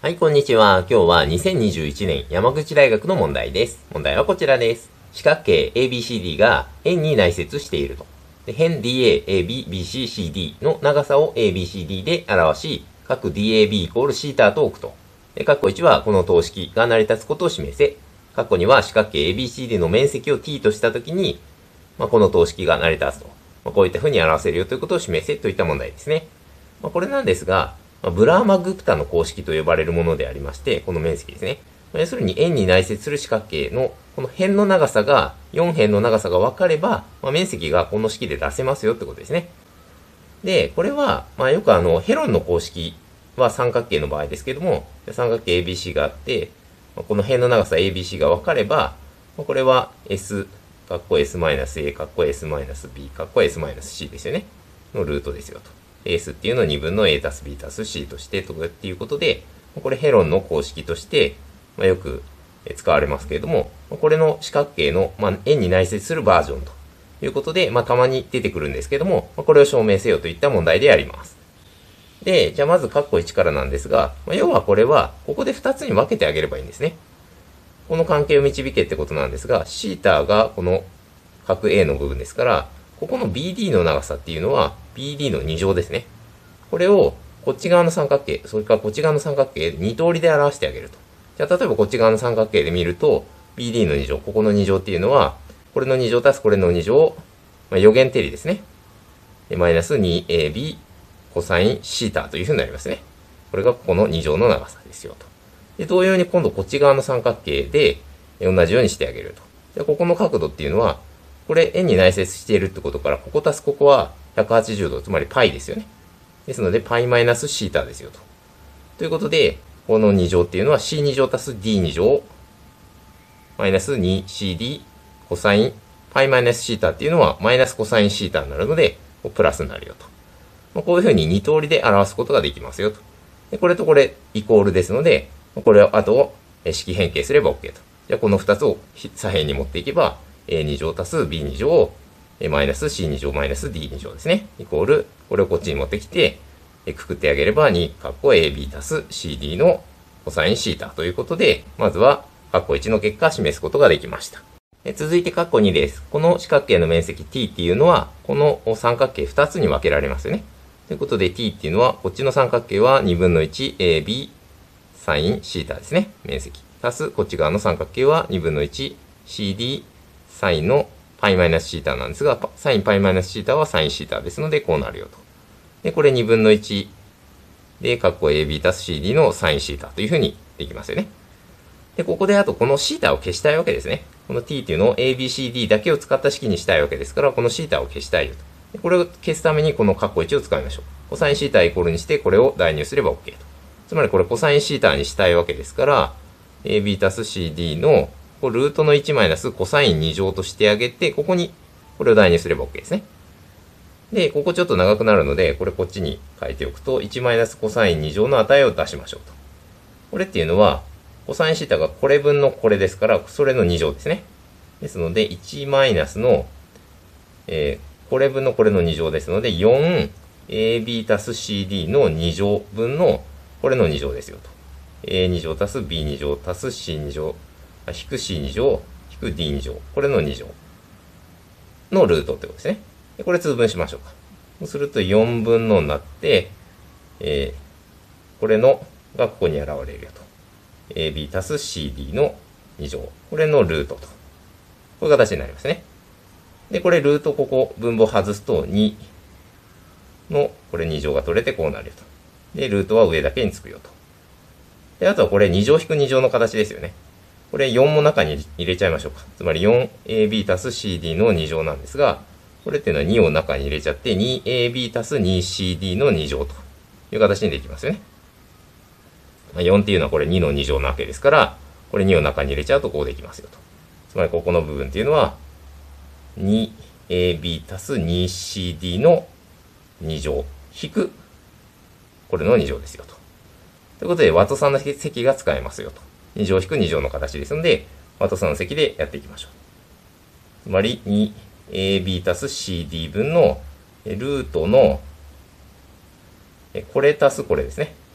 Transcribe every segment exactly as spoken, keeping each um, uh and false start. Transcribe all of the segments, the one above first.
はい、こんにちは。今日はにせんにじゅういちねん山口大学の問題です。問題はこちらです。四角形 エービーシーディー が円に内接していると。で辺 ディーエー、エービー、ビーシー、シーディー の長さを エービーシーディー で表し、角 ディーエービー イコールシータと置くと。で、括弧いちはこの等式が成り立つことを示せ。括弧には四角形 エービーシーディー の面積を t としたときに、まあ、この等式が成り立つと。まあ、こういった風に表せるよということを示せといった問題ですね。まあ、これなんですが、ブラーマグプタの公式と呼ばれるものでありまして、この面積ですね。要するに円に内接する四角形のこの辺の長さが、よん辺の長さが分かれば、まあ、面積がこの式で出せますよってことですね。で、これは、まあよくあの、ヘロンの公式は三角形の場合ですけども、三角形 エービーシー があって、この辺の長さ エービーシー が分かれば、これは S、括弧 S-A、括弧 S-B、括弧 S-C ですよね。のルートですよと。S っていうのをにぶんの A たす B たす C としてとかっていうことで、これヘロンの公式として、まあ、よく使われますけれども、これの四角形の、まあ、円に内接するバージョンということで、まあ、たまに出てくるんですけども、これを証明せよといった問題であります。で、じゃあまず括弧いちからなんですが、まあ、要はこれは、ここでふたつに分けてあげればいいんですね。この関係を導けってことなんですが、θがこの角 A の部分ですから、ここの ビーディー の長さっていうのは ビーディー のに乗ですね。これをこっち側の三角形、それからこっち側の三角形に通りで表してあげると。じゃあ例えばこっち側の三角形で見ると ビーディー のに乗、ここのに乗っていうのはこれのに乗足すこれのに乗、まあ、余弦定理ですね。でマイナス にエービー コサインシータというふうになりますね。これがここのに乗の長さですよと。で同様に今度こっち側の三角形で同じようにしてあげると。でここの角度っていうのはこれ円に内接しているってことから、ここ足すここはひゃくはちじゅうど、つまり π ですよね。ですので、π マイナスシータですよと。ということで、このに乗っていうのは c に乗足す d に乗、マイナス にシーディー コサイン、π マイナスシータっていうのはマイナスコサインシータになるので、プラスになるよと。まあ、こういうふうにに通りで表すことができますよと。でこれとこれイコールですので、これを後式変形すれば OK と。じゃあこのふたつを左辺に持っていけば、A に乗足す B に乗、マイナス C に乗マイナス D に乗ですね。イコール、これをこっちに持ってきて、くくってあげればに、括弧 エービー 足す シーディー のコサインシータということで、まずは、括弧いちの結果示すことができました。続いて括弧にです。この四角形の面積 t っていうのは、この三角形ふたつに分けられますよね。ということで t っていうのは、こっちの三角形はにぶんのいち エービー サインシータですね。面積。足す、こっち側の三角形はにぶんのいち シーディーサインの π マイナスシータなんですが、サイン π マイナスシータはサインシータですので、こうなるよと。で、これにぶんのいちで、括弧 エービー 足す シーディー のサインシータというふうにできますよね。で、ここであとこのシータを消したいわけですね。この t っていうのを エービーシーディー だけを使った式にしたいわけですから、このシータを消したいよと。でこれを消すためにこの括弧いちを使いましょう。コサインシータイコールにしてこれを代入すれば OK と。つまりこれコサインシータにしたいわけですから、エービー 足す シーディー のこれルートのいちマイナスコサインに乗としてあげて、ここにこれを代入すれば OK ですね。で、ここちょっと長くなるので、これこっちに書いておくと、いちマイナスコサインに乗の値を出しましょうと。これっていうのは、コサインシータがこれ分のこれですから、それのに乗ですね。ですので、いちマイナスの、えー、これ分のこれのに乗ですので、よんエービー 足す シーディー のに乗分のこれのに乗ですよと。エーに 乗足す ビーに 乗足す シーに 乗。引く C に乗、引く D に乗。これのに乗のルートってことですね。でこれ通分しましょうか。そうするとよんぶんのになって、えー、これのがここに現れるよと。エービー 足す シーディー のに乗。これのルートと。こういう形になりますね。で、これルートここ分母外すとにのこれに乗が取れてこうなるよと。で、ルートは上だけにつくよと。で、あとはこれに乗引くに乗の形ですよね。これよんも中に入れちゃいましょうか。つまり よんエービー 足す シーディー のに乗なんですが、これっていうのはにを中に入れちゃって にエービー 足す にシーディー のに乗という形にできますよね。よんっていうのはこれにのに乗なわけですから、これにを中に入れちゃうとこうできますよと。つまりここの部分っていうのは にエービー 足す にシーディー のに乗引くこれのに乗ですよと。ということで、ワトソンの積が使えますよと。に乗引くに乗の形ですので、ワトソンの積でやっていきましょう。つまり、にエービー 足す シーディー 分のルートの、これ足すこれですね。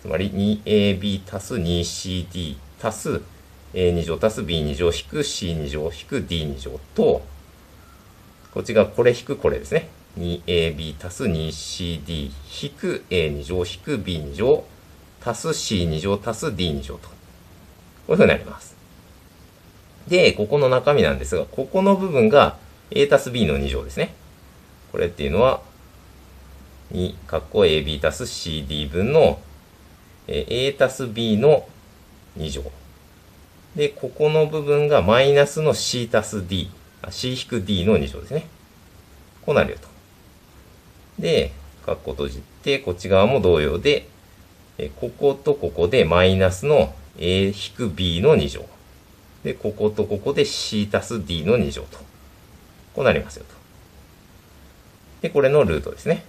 つまり にエービー 足す にシーディー 足す エーに 乗足す ビーに 乗引く シーに 乗引く ディーに 乗と、こっちがこれ引くこれですね。にエービー 足す にシーディー 引く エーに 乗引く ビーに 乗足す シーに 乗足す ディーに 乗と。こういう風になります。で、ここの中身なんですが、ここの部分が A 足す B のに乗ですね。これっていうのは、に、かっこ エービー 足す シーディー 分の A 足す B のに乗。で、ここの部分がマイナスの C 足す D、C-D のに乗ですね。こうなるよと。で、カッコ閉じて、こっち側も同様で、こことここでマイナスの A-B のに乗。で、こことここで C 足す D のに乗と。こうなりますよと。で、これのルートですね。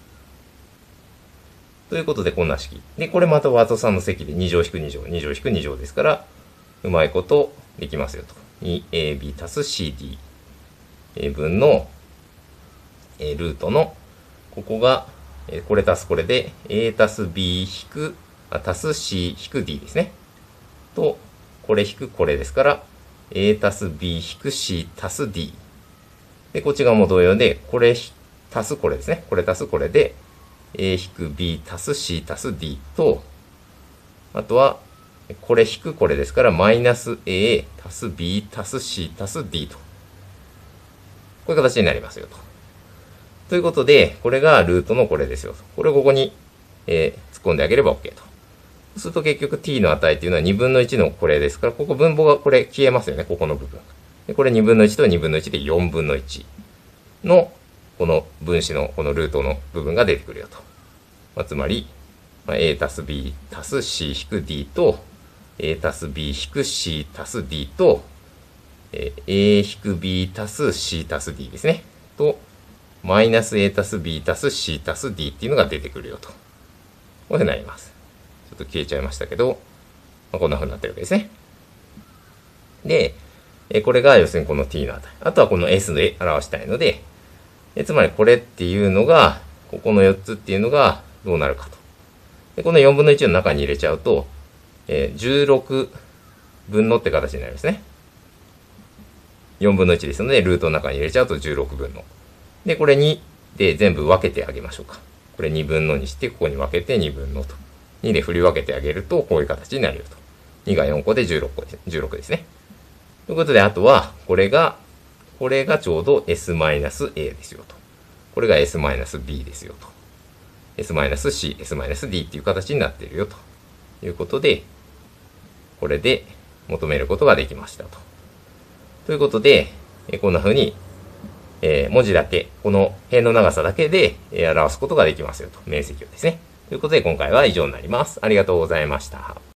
ということで、こんな式。で、これまたワトさんの積でに乗引くに乗、に乗引くに乗ですから、うまいことできますよと。にエービー 足す シーディー 分のルートの、ここが、これ足すこれで A 足す B 引く、足す C 引く D ですね。と、これ引くこれですから、A 足す B 引く C 足す D。で、こっち側も同様で、これ足すこれですね。これ足すこれで、A 引く B 足す C 足す D と、あとは、これ引くこれですから、マイナス A 足す B 足す C 足す D と。こういう形になりますよと。ということで、これがルートのこれですよと。これをここに、えー、突っ込んであげれば OK と。そうすると結局 t の値っていうのはにぶんのいちのこれですから、ここ分母がこれ消えますよね、ここの部分。でこれにぶんのいちとにぶんのいちでよんぶんのいちの、この分子のこのルートの部分が出てくるよと。まあ、つまり、まあ、A 足す B 足す C 引く D と、A 足す B 引く C 足す D と、えー、A 引く B 足す C 足す D ですね。と、マイナス A 足す B 足す C 足す D っていうのが出てくるよと。こういうふうになります。ちょっと消えちゃいましたけど、まあ、こんなふうになってるわけですね。で、えこれが要するにこの t の値。あとはこの s で表したいので、えつまりこれっていうのが、ここのよっつっていうのがどうなるかと。でこのよんぶんのいちの中に入れちゃうと、えー、じゅうろくぶんのって形になりますね。よんぶんのいちですので、ルートの中に入れちゃうとじゅうろくぶんの。で、これにで全部分けてあげましょうか。これにぶんのにして、ここに分けてにぶんのと。にで振り分けてあげると、こういう形になるよと。にがよんこでじゅうろっこです。じゅうろくですね。ということで、あとは、これが、これがちょうど エスマイナスエー ですよと。これが エスマイナスビー ですよと。エスマイナスシー、エスマイナスディー っていう形になっているよということで、これで求めることができましたと。ということで、こんな風に、えー、文字だけ、この辺の長さだけで表すことができますよと。面積をですね。ということで今回は以上になります。ありがとうございました。